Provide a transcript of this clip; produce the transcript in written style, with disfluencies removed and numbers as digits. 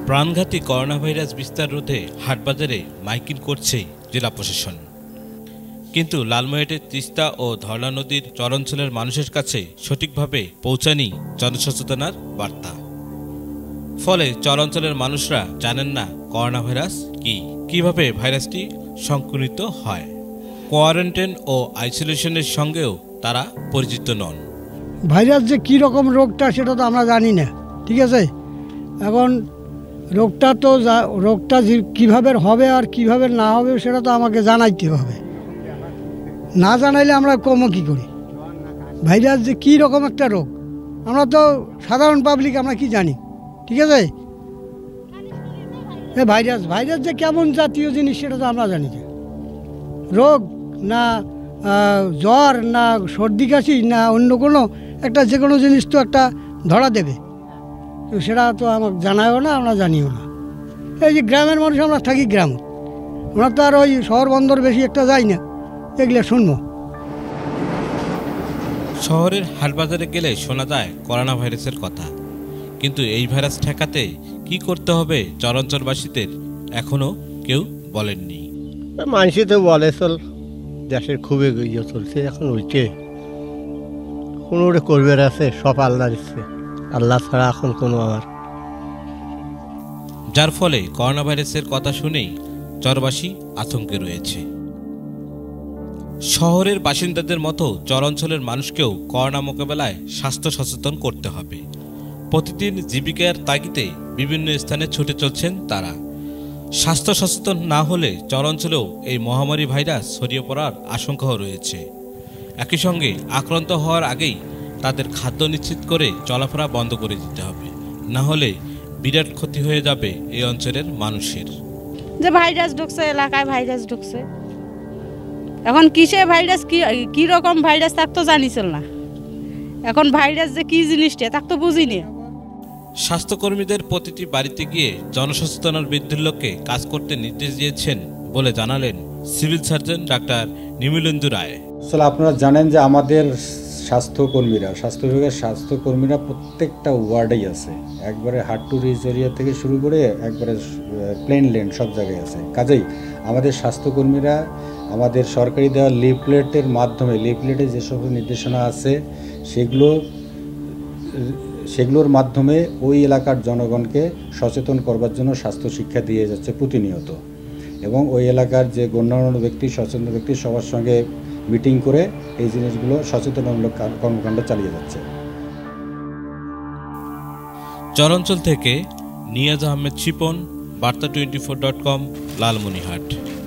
প্রাণঘাতী corona virus বিস্তার রোধে হাটবাজারে মাইকিং করছে জেলা প্রশাসন, কিন্তু লালমনিরহাটের তিস্তা ও ধরলা নদীর চরাঞ্চলের মানুষের কাছে সঠিকভাবে পৌঁছায়নি জনসচেতনার বার্তা। ফলে চরাঞ্চলের মানুষরা জানেন না করোনা ভাইরাস কি, কিভাবে ভাইরাসটি সংক্রমিত হয়। কোয়ারেন্টাইন ও আইসোলেশনের সঙ্গেও তারা পরিচিত নন। ভাইরাস যে কী রকম রোগটা সেটা তো আমরা জানি না, ঠিক আছে। এখন রোগটা কীভাবে হবে আর কীভাবে না হবে সেটা তো আমাকে জানাইতে হবে, না জানাইলে আমরা কমও কী করি। ভাইরাস যে কী রকম একটা রোগ আমরা তো সাধারণ পাবলিক আমরা কি জানি, ঠিক আছে। ভাইরাস যে কেমন জাতীয় জিনিস সেটা তো আমরা জানি না। রোগ না জ্বর না সর্দি কাশি না অন্য কোনো একটা যে কোনো জিনিস তো একটা ধরা দেবে, তো সেটা তো আমাকে জানায়ও না, আমরা জানিও না। এই যে গ্রামের মানুষ আমরা থাকি গ্রাম, আমরা তো আর ওই শহর বন্দর বেশি একটা যাই না, এগুলো শুনবো। শহরের হাটবাজারে গেলে শোনা যায় করোনা ভাইরাসের কথা, কিন্তু এই ভাইরাস ঠেকাতে কি করতে হবে চরাঞ্চলবাসীদের এখনো কেউ বলেননি। মানুষই তো বলে চল, দেশের খুবই ইয়ে চলছে এখন, ওইটে কোনো ওটা করবার আছে, সব আল্লাহ দিচ্ছে, আল্লাহ ছাড়া এখন কোনো আমার। যার ফলে করোনা ভাইরাসের কথা শুনেই চরবাসী আতঙ্কে রয়েছে। শহরের বাসিন্দাদের মতো চরাঞ্চলের মানুষকেও করোনা মোকাবেলায় স্বাস্থ্য সচেতন করতে হবে। প্রতিদিন জীবিকার তাগিদে বিভিন্ন স্থানে ছুটে চলছেন তারা। স্বাস্থ্য সচেতন না হলে চরাঞ্চলেও এই মহামারী ভাইরাস ছড়িয়ে পড়ার আশঙ্কাও রয়েছে। একই সঙ্গে আক্রান্ত হওয়ার আগেই তাদের খাদ্য নিশ্চিত করে চলাফেরা বন্ধ করে দিতে হবে, না হলে বিরাট ক্ষতি হয়ে যাবে এই অঞ্চলের মানুষের। যে ভাইরাস ঢুকছে এলাকায়, ভাইরাস ঢুকছে, এখন কিসে ভাইরাস, কি রকম ভাইরাস তাক তো জানিছিল না। এখন ভাইরাস যে কি জিনিসটা তাক তো বুঝিনি। স্বাস্থ্যকর্মীদের প্রতিটি বাড়িতে গিয়ে জনসচেতনার বৃদ্ধির লক্ষ্যে কাজ করতে নির্দেশ দিয়েছেন বলে জানালেন civil surgeon doctor Nimilendu Roy. আসলে আপনারা জানেন যে আমাদের স্বাস্থ্য বিভাগের স্বাস্থ্যকর্মীরা প্রত্যেকটা ওয়ার্ডেই আছে, একবারে হাট টু রিচ এরিয়া থেকে শুরু করে একবারে প্লেন ল্যান্ড সব জায়গায় আছে। কাজেই আমাদের স্বাস্থ্যকর্মীরা আমাদের সরকারি দেওয়া লিফলেটের মাধ্যমে, লিফলেটে যে সকল নির্দেশনা আছে সেগুলোর মাধ্যমে ওই এলাকার জনগণকে সচেতন করবার জন্য স্বাস্থ্য শিক্ষা দিয়ে যাচ্ছে প্রতিনিয়ত, এবং ওই এলাকার যে গণ্যমান্য ব্যক্তি, সচেতন ব্যক্তি সবার সঙ্গে মিটিং করে এই জিনিসগুলো সচেতনমূলক কর্মকাণ্ড চালিয়ে যাচ্ছে। চরাঞ্চল থেকে নিয়াজ আহমেদ শিপন, বার্তা24.com, লালমনিরহাট।